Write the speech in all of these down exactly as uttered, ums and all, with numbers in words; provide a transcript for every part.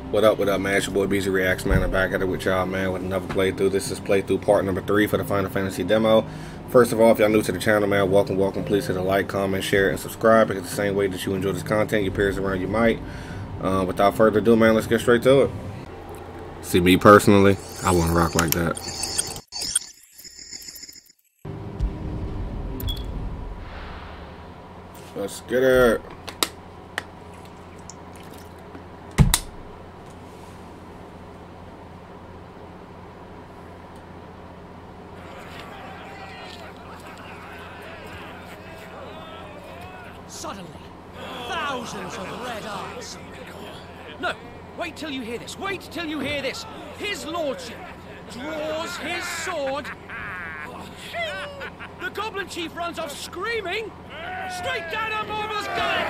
What up, what up, man? It's your boy B Z Reacts, man. I'm back at it with y'all, man, with another playthrough. This is playthrough part number three for the Final Fantasy demo. First of all, if y'all new to the channel, man, welcome, welcome. Please hit a like, comment, share, and subscribe, because the same way that you enjoy this content, your peers around you might. Uh, without further ado, man, let's get straight to it. See, me personally, I want to rock like that. Let's get it. Suddenly, thousands of red eyes. No, wait till you hear this. Wait till you hear this. His lordship draws his sword. The goblin chief runs off screaming, straight down a Mormal's gullet.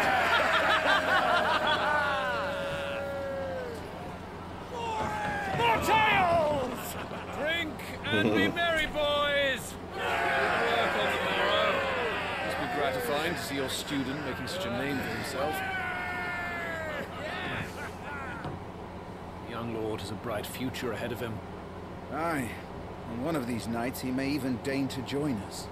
More tales! Drink and be merry, boys. Gratifying to see your student making such a name for himself. The young lord has a bright future ahead of him. Aye, and one of these nights he may even deign to join us.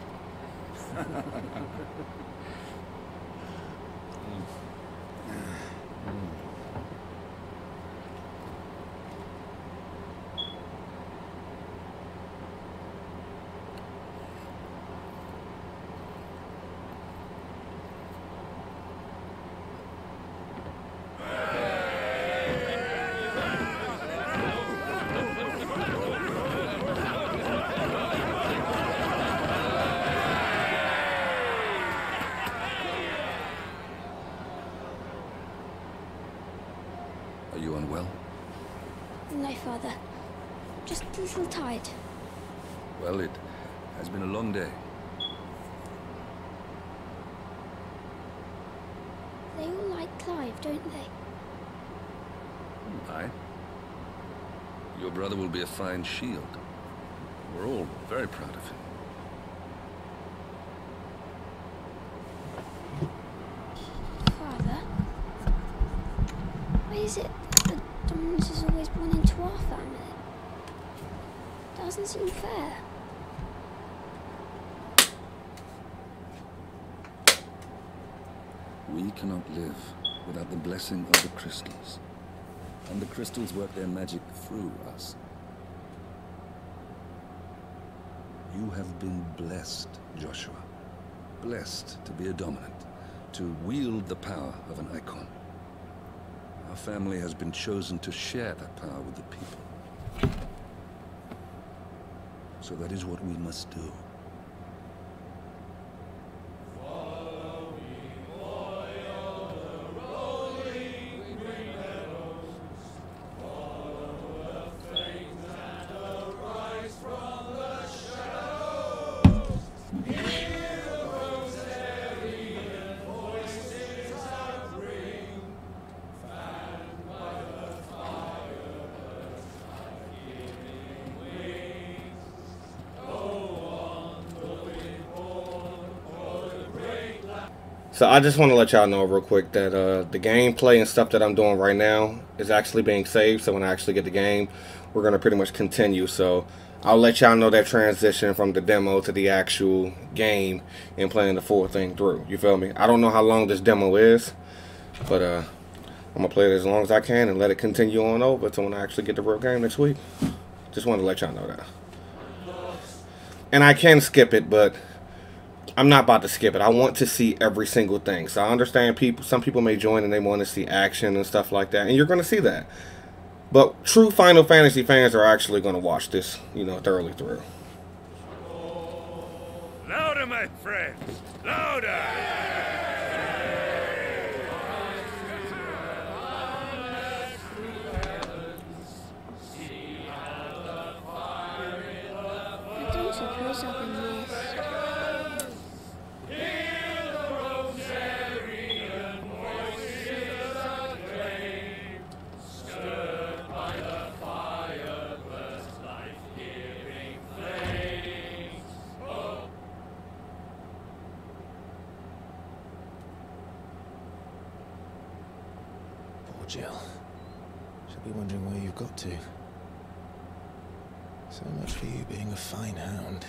Are you unwell? No, Father. Just a little tired. Well, it has been a long day. They all like Clive, don't they? Aye. Your brother will be a fine shield. We're all very proud of him. Father? Why is it that the Dominus is always born into our family? Doesn't seem fair. We cannot live without the blessing of the crystals. And the crystals work their magic through us. You have been blessed, Joshua. Blessed to be a dominant, to wield the power of an icon. Our family has been chosen to share that power with the people. So that is what we must do. So I just want to let y'all know real quick that uh, the gameplay and stuff that I'm doing right now is actually being saved. So when I actually get the game, we're going to pretty much continue. So I'll let y'all know that transition from the demo to the actual game and playing the full thing through. You feel me? I don't know how long this demo is, but uh, I'm going to play it as long as I can and let it continue on over to when I actually get the real game next week. Just want to let y'all know that. And I can skip it, but I'm not about to skip it. I want to see every single thing. So I understand people. Some people may join and they want to see action and stuff like that, and you're going to see that. But true Final Fantasy fans are actually going to watch this, you know, thoroughly through. Louder, my friends! Louder! I don't suppose I've been missed. Jill. She'll be wondering where you've got to. So much for you being a fine hound.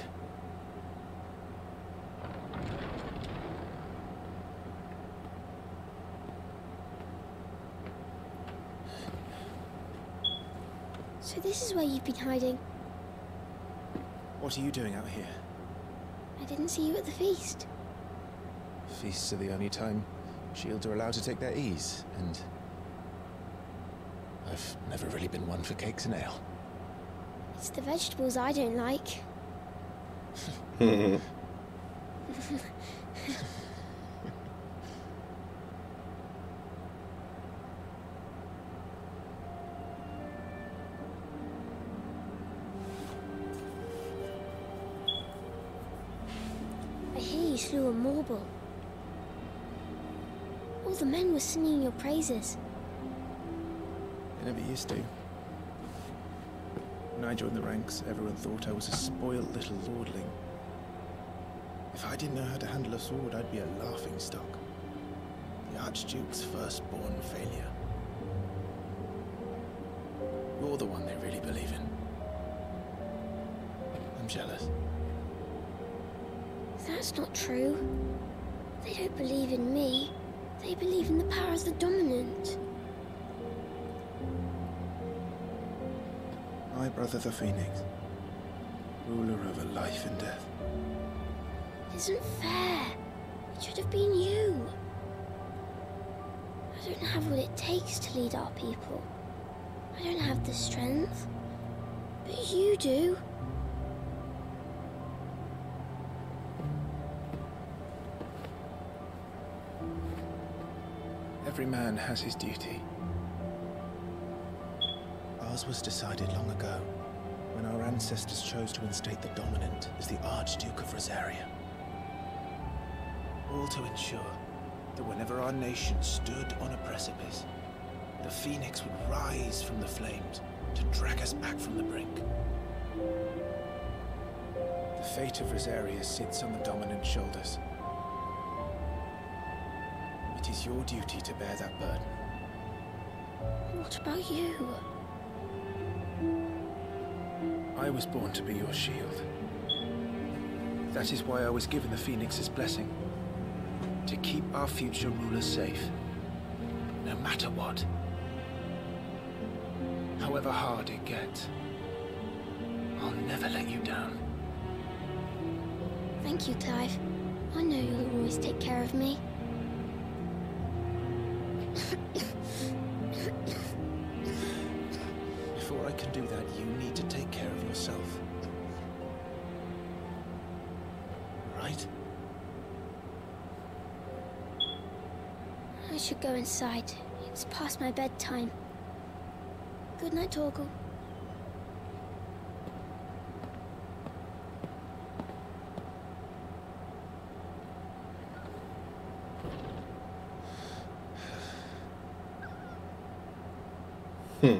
So this is where you've been hiding. What are you doing out here? I didn't see you at the feast. Feasts are the only time shields are allowed to take their ease, and I've never really been one for cakes and ale. It's the vegetables I don't like. I hear you slew a Morble. All the men were singing your praises. They never used to. When I joined the ranks, everyone thought I was a spoiled little lordling. If I didn't know how to handle a sword, I'd be a laughingstock. The Archduke's firstborn failure. You're the one they really believe in. I'm jealous. That's not true. They don't believe in me. They believe in the power of the dominant. My brother the Phoenix, ruler over life and death. It isn't fair. It should have been you. I don't have what it takes to lead our people. I don't have the strength. But you do. Every man has his duty. Ours was decided long ago, when our ancestors chose to instate the dominant as the Archduke of Rosaria. All to ensure that whenever our nation stood on a precipice, the Phoenix would rise from the flames to drag us back from the brink. The fate of Rosaria sits on the dominant's shoulders. It is your duty to bear that burden. What about you? I was born to be your shield. That is why I was given the Phoenix's blessing. To keep our future rulers safe. No matter what. However hard it gets. I'll never let you down. Thank you, Clive. I know you'll always take care of me. Before I can do that, you need to take care of yourself. Right? I should go inside. It's past my bedtime. Good night, Torgal. Hmm.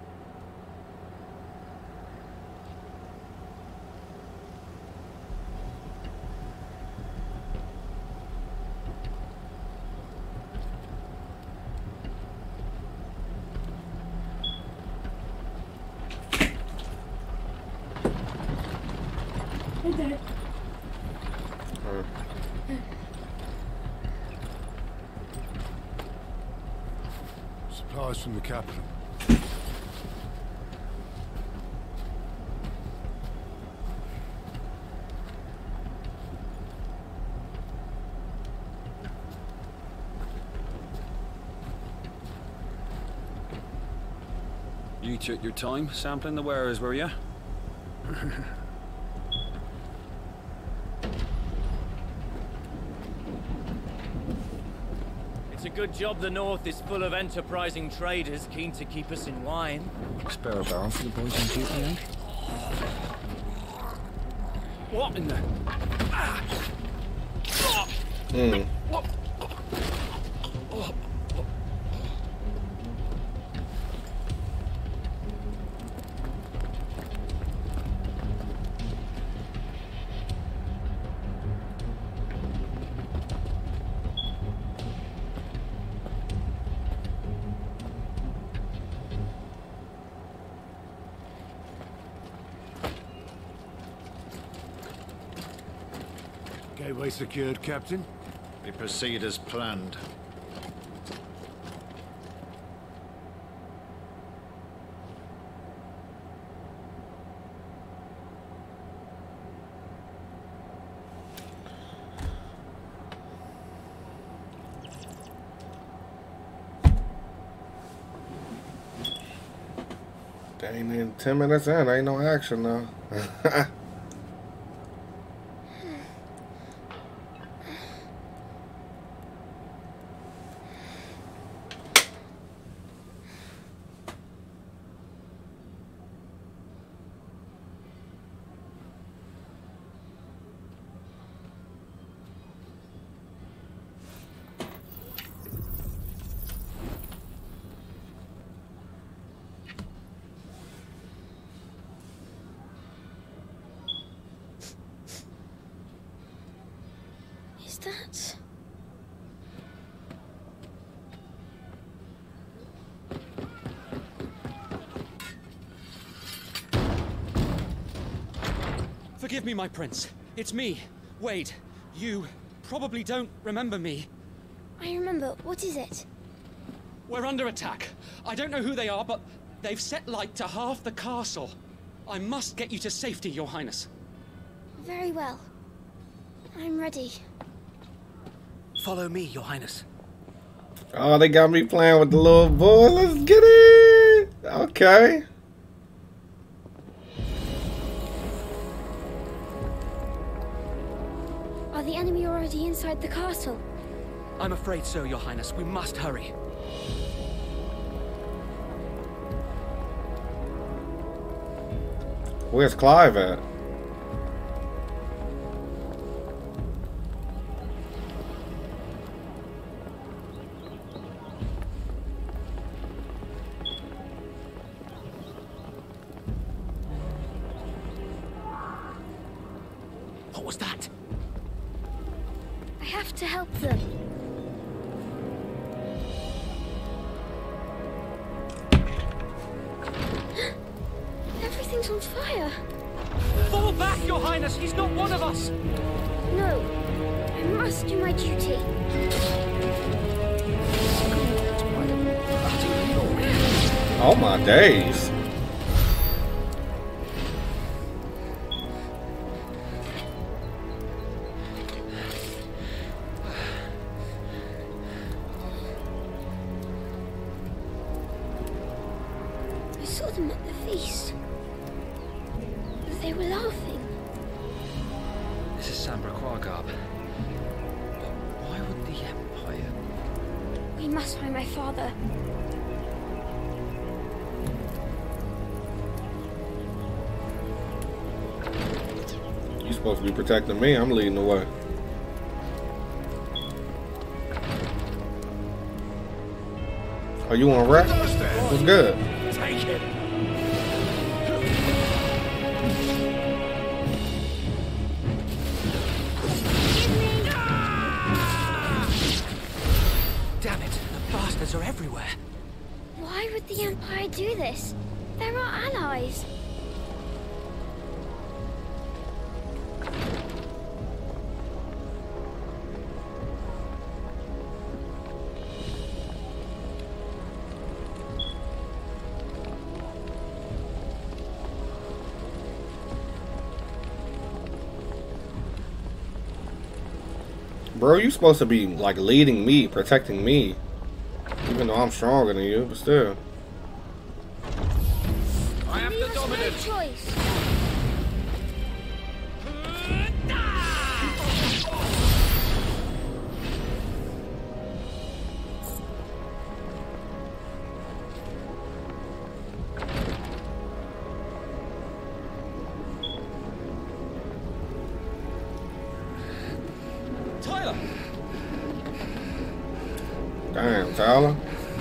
Hey there. Uh, Supplies from the capital. You took your time sampling the wares, were you? It's a good job the North is full of enterprising traders keen to keep us in wine. Spare a barrel for the boys on duty, eh? What in the... Ah! mm. What? Gateway secured, Captain. We proceed as planned. Ain't in ten minutes in, ain't no action now. That? Forgive me, my prince. It's me, Wade. You probably don't remember me. I remember. What is it? We're under attack. I don't know who they are, but they've set light to half the castle. I must get you to safety, Your Highness. Very well. I'm ready. Follow me, Your Highness. Oh, they got me playing with the little boy. Let's get it. Okay. Are the enemy already inside the castle? I'm afraid so, Your Highness. We must hurry. Where's Clive at? What was that? I have to help them. Everything's on fire. Fall back, Your Highness! He's not one of us! No. I must do my duty. Oh my days. I saw them at the feast. They were laughing. This is Sambra Quargab. But why would the Empire... We must find my father. You're supposed to be protecting me. I'm leading the way. Are you on rest? What's good? Take it! Damn it! The bastards are everywhere. Why would the Empire do this? They're our allies. Bro, you supposed to be like leading me, protecting me. Even though I'm stronger than you, but still. I am the dominant. No choice. Tyler! Damn, Tyler.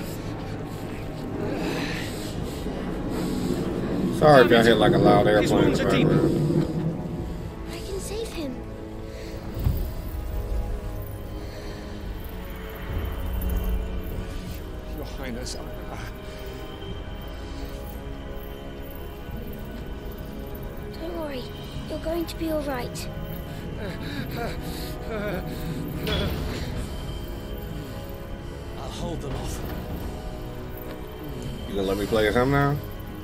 Sorry if y'all hear like a loud airplane in the background. I can save him. Your Highness, I... Don't worry. You're going to be all right. I'll hold them off. You gonna let me play as him now?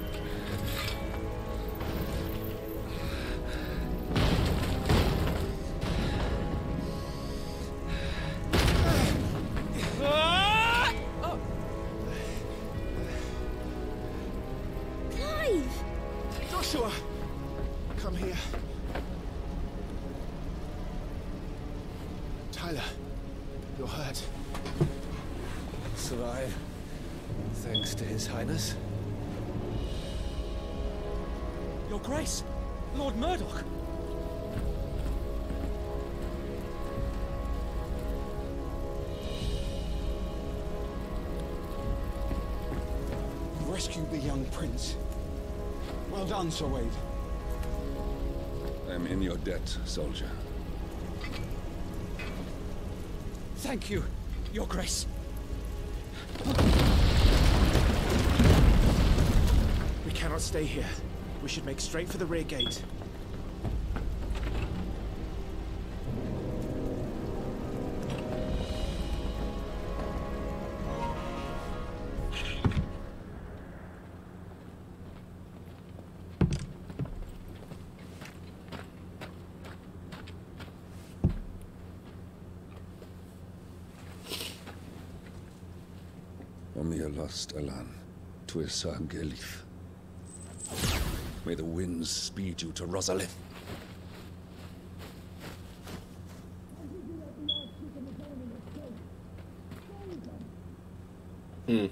Joshua! Come here. Tyler, you're hurt. Survive. Thanks to His Highness. Your Grace, Lord Murdoch. You rescued the young prince. Well done, Sir Wade. I'm in your debt, soldier. Thank you, Your Grace. We cannot stay here. We should make straight for the rear gate. Omnia lost Alan, Tuisa Gelith. May the winds speed you to Rosalith. Hmm.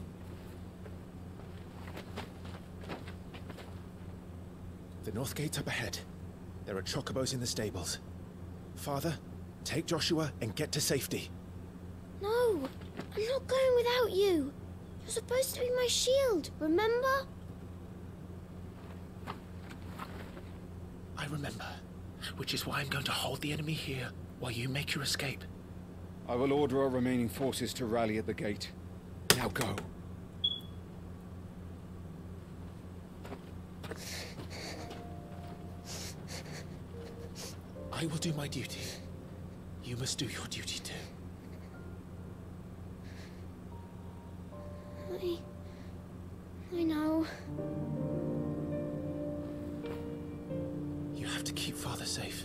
The north gate's up ahead. There are chocobos in the stables. Father, take Joshua and get to safety. No, I'm not going without you. You're supposed to be my shield, remember? I remember, which is why I'm going to hold the enemy here while you make your escape. I will order our remaining forces to rally at the gate. Now go. I will do my duty. You must do your duty too. I... I know. You have to keep Father safe.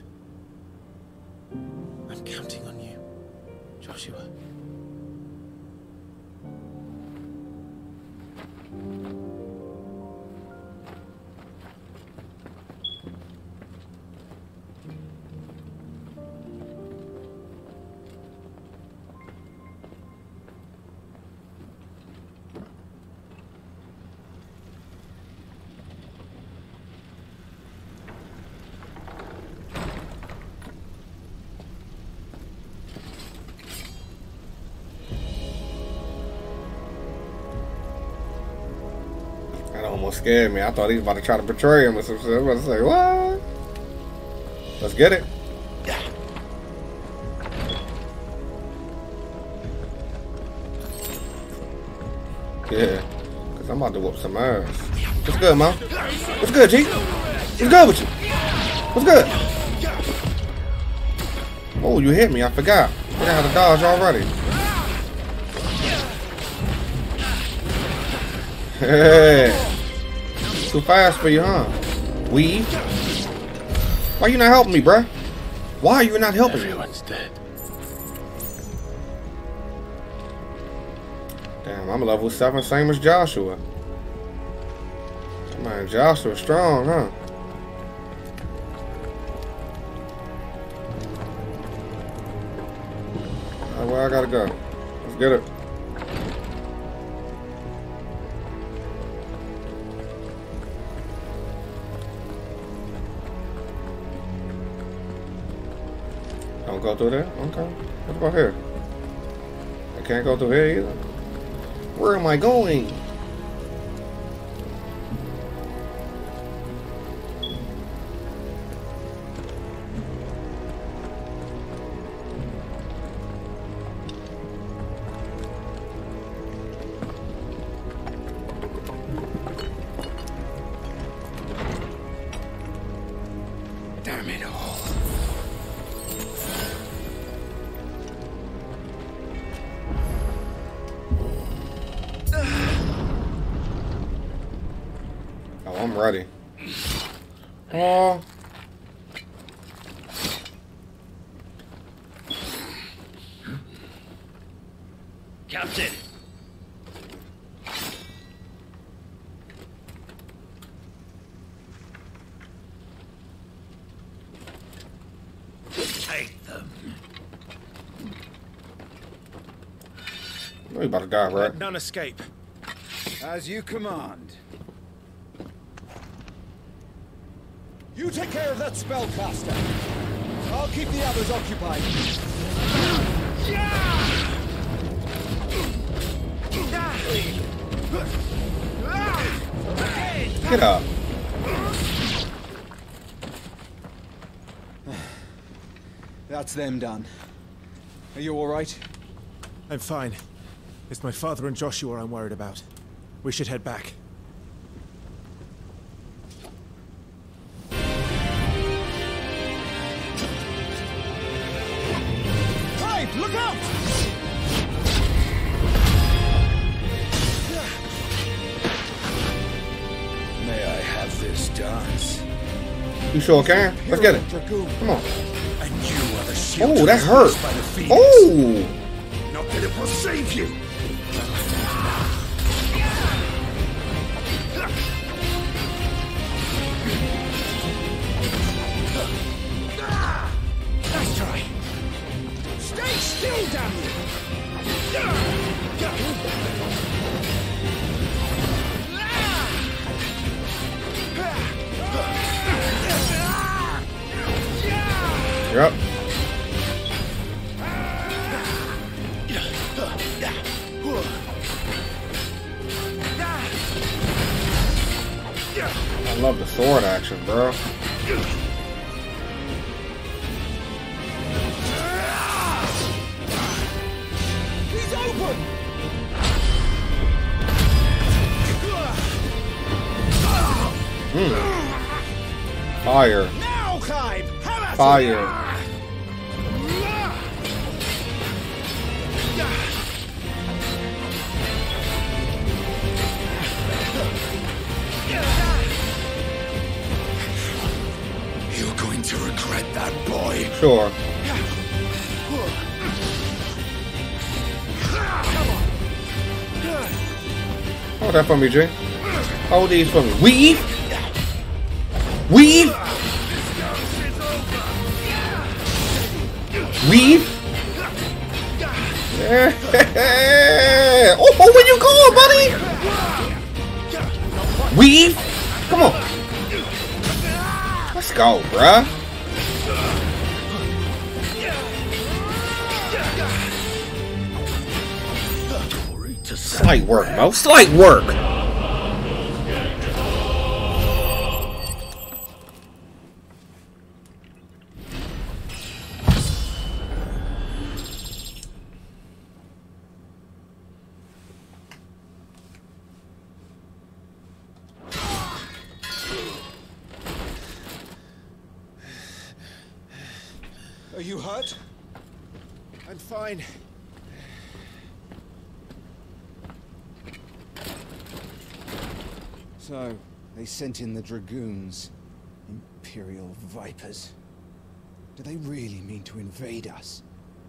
I'm counting on you, Joshua. That almost scared me. I thought he was about to try to betray him or some shit. I was about to say, what? Let's get it. Yeah, because I'm about to whoop some ass. What's good, Mom? What's good, G? What's good with you? What's good? Oh, you hit me. I forgot. I got how to dodge already. Hey. Too fast for you, huh? Weave? Why you not helping me, bruh? Why are you not helping me? Everyone's dead. Damn, I'm level seven, same as Joshua. Man, Joshua's strong, huh? Alright, where I gotta go? Let's get it. Don't go through there? Okay. What about here? I can't go through here either. Where am I going? Damn it all. I'm ready. Oh. Captain! Take them. You about to die, right? Let none escape. As you command. You take care of that spellcaster. I'll keep the others occupied. Get up. That's them done. Are you all right? I'm fine. It's my father and Joshua I'm worried about. We should head back. Clive, look out! May I have this dance? You sure can? Let's get it. Come on. And you are the shield Oh, that used hurt. by the Phoenix. Oh. Not that it will save you. Nice try. Stay still, damn you! Yep. I love the sword action, bro. He's open! Mm. Fire. Now, Clive! Have at Fire. You're going to regret that, boy. Sure. Hold that for me, Jay. Hold these for me. Weave! Weave! Weave! Yeah. Oh, oh, where you going, buddy? Weave! Come on. Let's go, bruh. Slight work, bro. Slight work. Are you hurt? I'm fine. So, they sent in the Dragoons. Imperial Vipers. Do they really mean to invade us?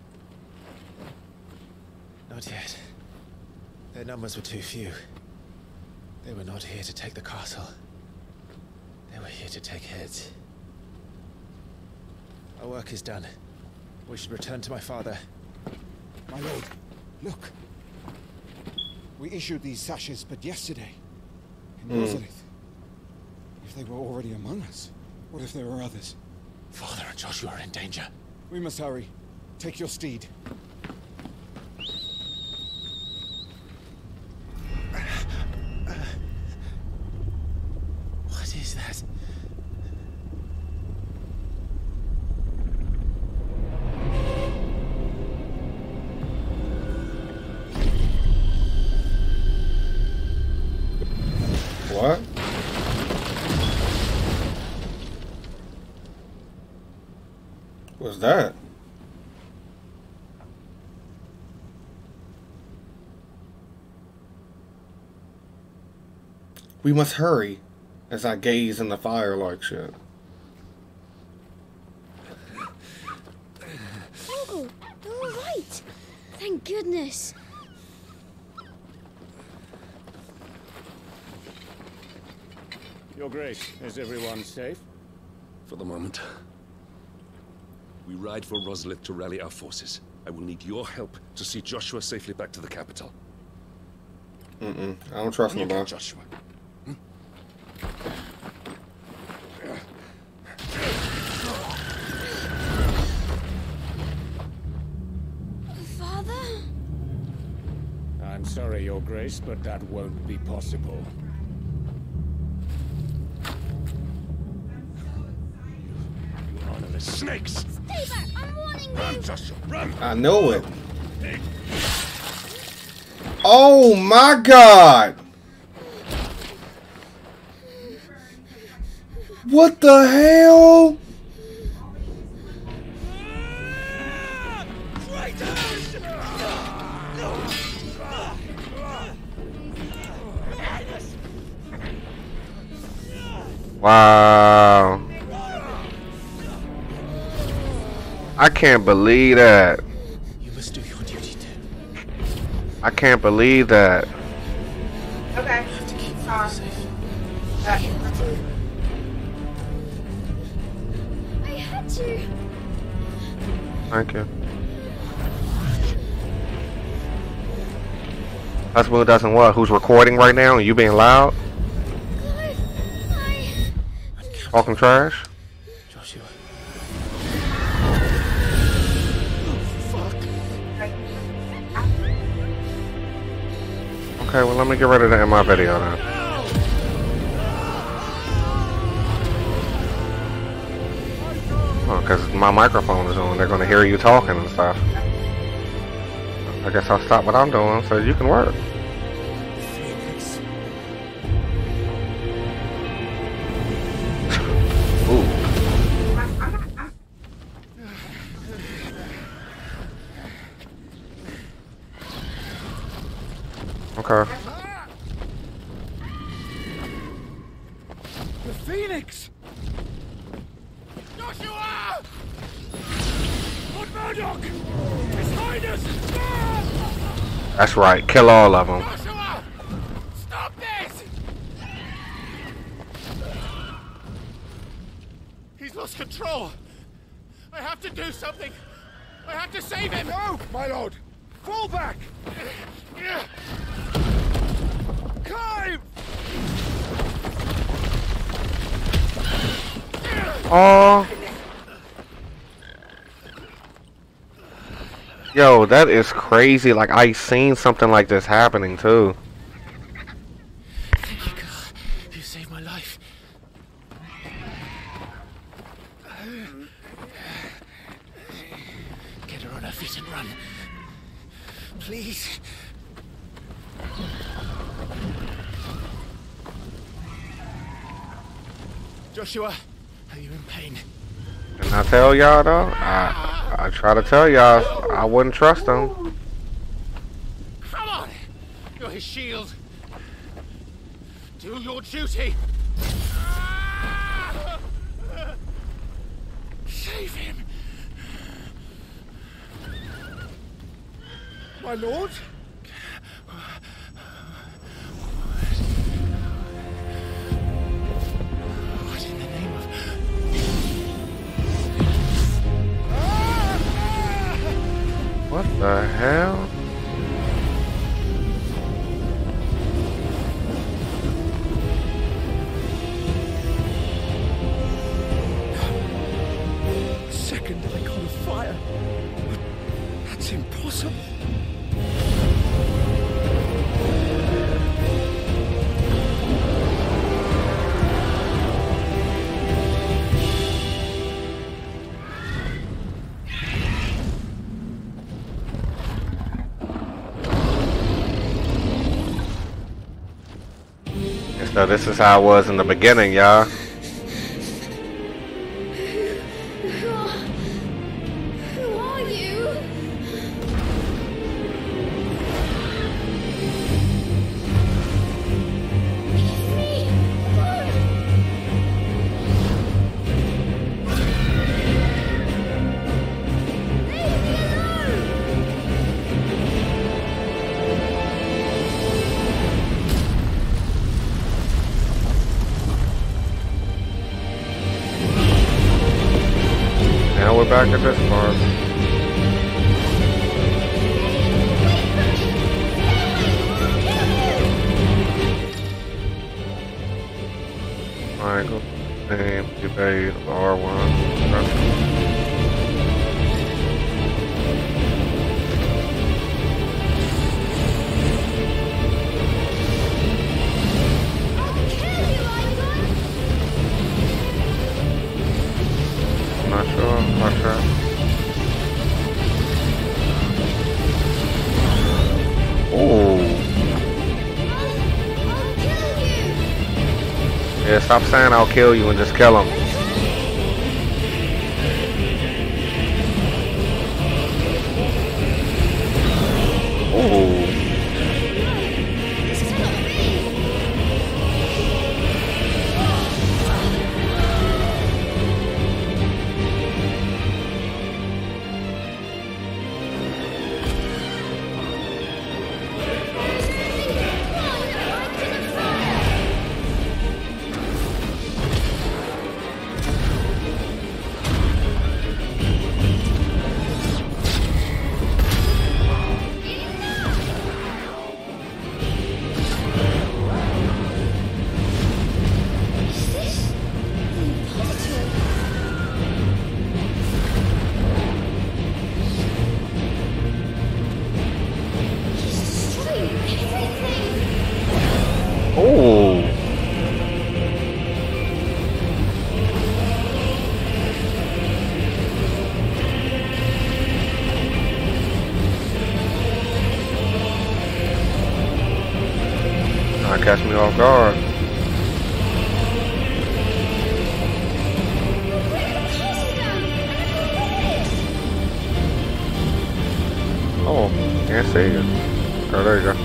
Not yet. Their numbers were too few. They were not here to take the castle. They were here to take heads. Our work is done. We should return to my father. My lord, look. We issued these sashes but yesterday. In Mm. Rosalith. If they were already among us, what if there were others? Father and Joshua are in danger. We must hurry. Take your steed. What is that? What? What's that? We must hurry. as I gaze in the fire like shit. Uncle, you're all right. Thank goodness. Your Grace, is everyone safe? For the moment. We ride for Roslith to rally our forces. I will need your help to see Joshua safely back to the capital. Mm-mm. I don't trust him, bro. Joshua. Hmm? Father? I'm sorry, Your Grace, but that won't be possible. You honorless snakes! Stay back! I'm warning you! Run, Joshua, run! I know it. Oh my God! What the hell? Wow. I can't believe that. You must do your duty too. I can't believe that. Okay. You have to keep Uh, them safe. uh, I had to. Thank you. Husband doesn't what? Who's recording right now and you being loud? Clive, I... Talking trash? Joshua. Okay, well let me get ready to end my video then. Oh, because my microphone is on. They're going to hear you talking and stuff. I guess I'll stop what I'm doing so you can work. Ooh. Okay. The Phoenix! Joshua! Lord Murdoch! His Highness! That's right. Kill all of them. Joshua! Stop this! He's lost control. I have to do something. I have to save him. No, my lord! Fall back! Clive! Oh. Yo, that is crazy. Like, I seen something like this happening too. Thank you, girl. You saved my life. Get her on her feet and run. Please. Joshua, are you in pain? And I tell y'all though, I I try to tell y'all I wouldn't trust them. Come on! You're his shield. Do your duty. Save him. My lord? What in the name of... What the hell? A second icon of fire. That's impossible. So this is how it was in the beginning, y'all. Who are... Who are you? It's me! at this part. Alright, go name, debate, R one. Not sure, not sure. Ooh. Yeah, stop saying I'll kill you and just kill him. Ooh. Oh. Trying to catch me off guard. Oh, can't see you. Oh, there you go.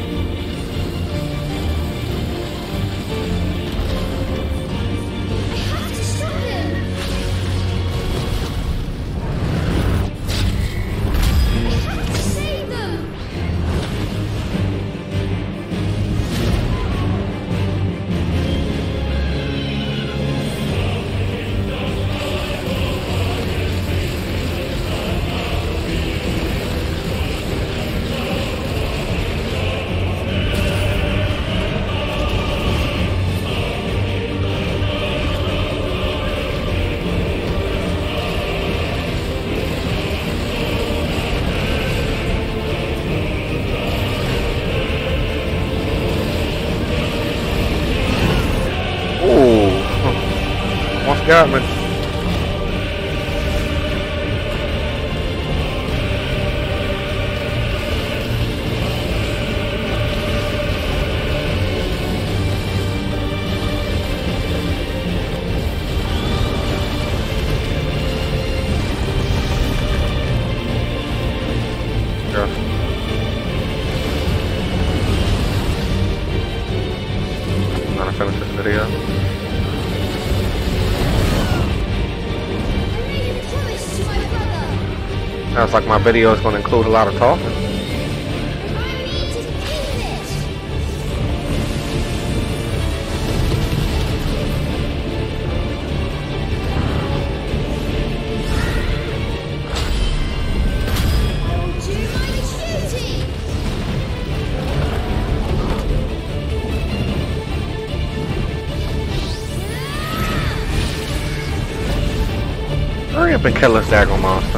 Got me. Yeah. I'm gonna finish this video. Sounds like my video is going to include a lot of talking. Hurry up and kill this daggone monster.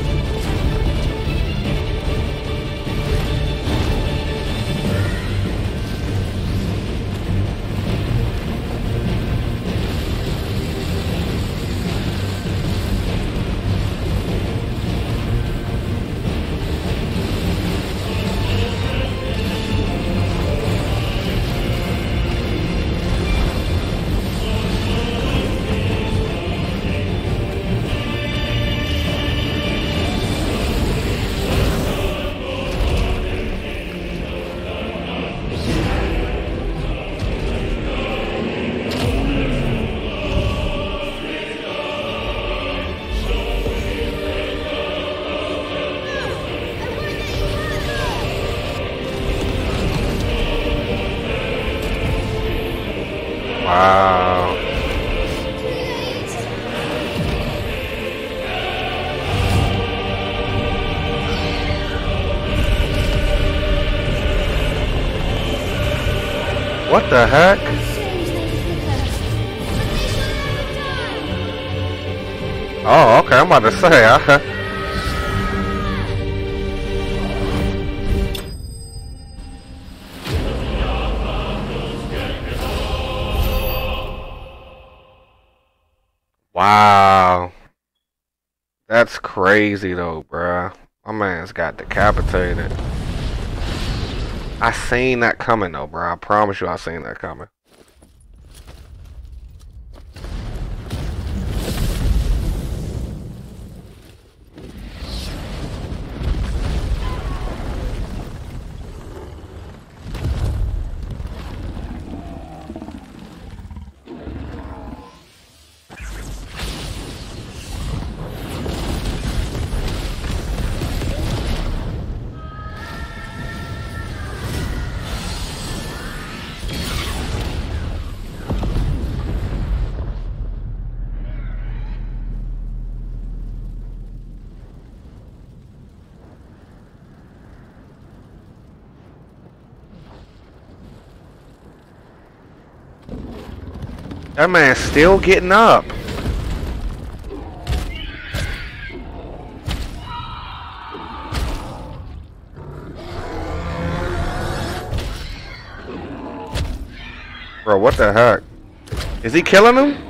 Wow. What the heck? Oh, okay. I'm about to say. I... Wow. That's crazy though, bruh. My man's got decapitated. I seen that coming though, bruh. I promise you I seen that coming. That man's still getting up. Bro, what the heck? Is he killing him?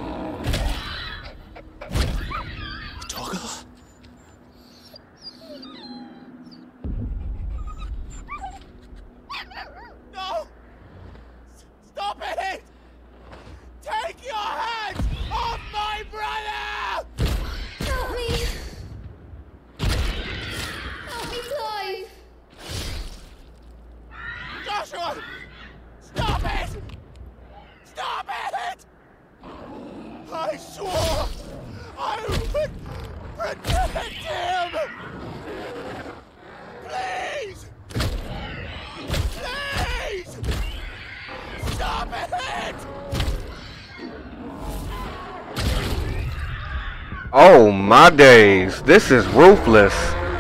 Oh my days, this is ruthless.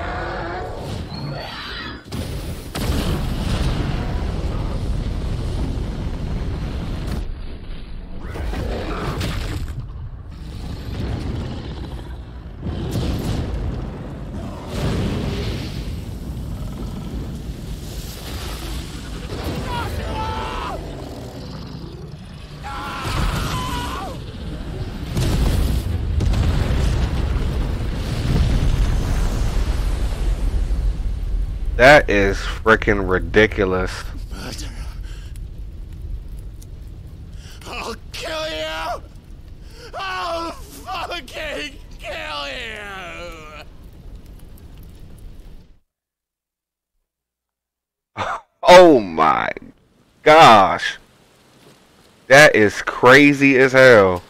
That is freaking ridiculous. I'll kill you! I'll fucking kill you! Oh my gosh. That is crazy as hell.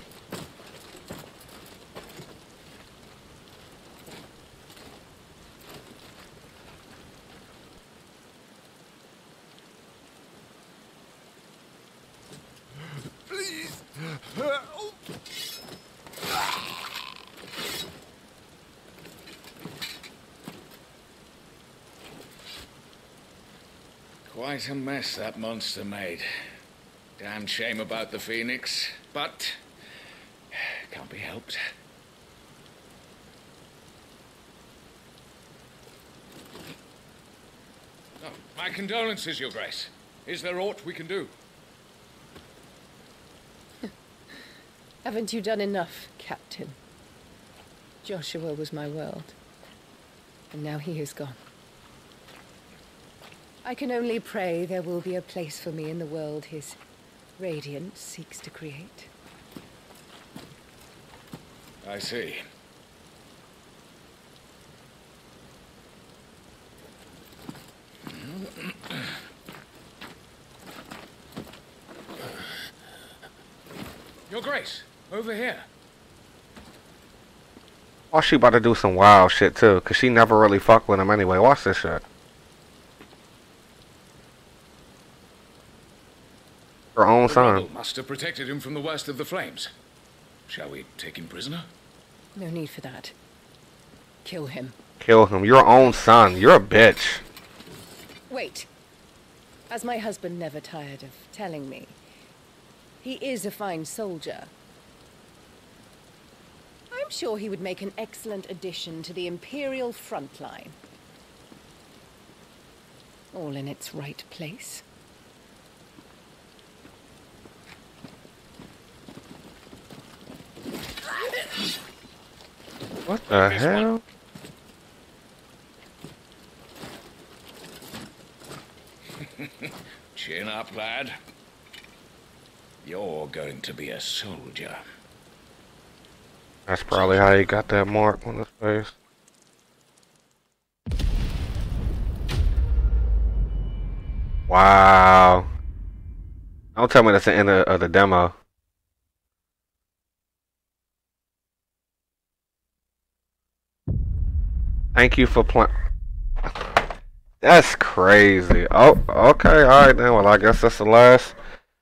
Quite a mess that monster made. Damn shame about the Phoenix, but can't be helped. Oh, my condolences, Your Grace. Is there aught we can do? Haven't you done enough, Captain? Joshua was my world, and now he is gone. I can only pray there will be a place for me in the world his radiance seeks to create. I see. Your Grace, over here. Oh, she about to do some wild shit too, cause she never really fucked with him anyway. Watch this shit. Her own The son. rebel must have protected him from the worst of the flames. Shall we take him prisoner? No need for that. Kill him. Kill him. Your own son. You're a bitch. Wait. As my husband never tired of telling me, he is a fine soldier. I'm sure he would make an excellent addition to the Imperial front line. All in its right place. What the hell? Chin up, lad. You're going to be a soldier. That's probably how he got that mark on his face. Wow. Don't tell me that's the end of, of the demo. Thank you for playing. That's crazy. Oh, okay. Alright then. Well, I guess that's the last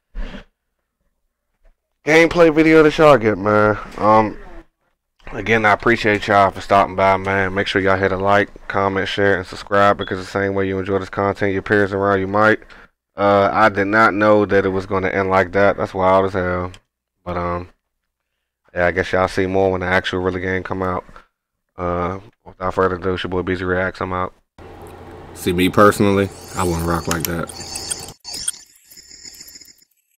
gameplay video that y'all get, man. Um, again, I appreciate y'all for stopping by, man. Make sure y'all hit a like, comment, share, and subscribe, because the same way you enjoy this content, your peers around you might. Uh, I did not know that it was going to end like that. That's wild as hell. But, um, yeah, I guess y'all see more when the actual really game come out. Uh, without further ado, it's your boy B Z Reacts. I'm out. See, me personally, I wouldn't rock like that.